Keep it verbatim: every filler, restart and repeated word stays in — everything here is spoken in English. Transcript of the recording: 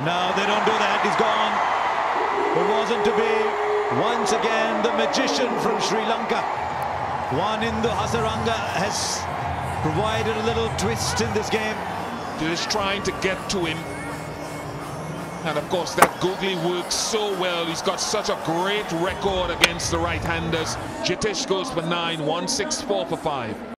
No, they don't do that. He's gone. It wasn't to be. Once again, the magician from Sri Lanka, Wanindu Hasaranga, has provided a little twist in this game. Just trying to get to him. And of course, that googly works so well. He's got such a great record against the right-handers. Jitesh goes for nine, one six four for five.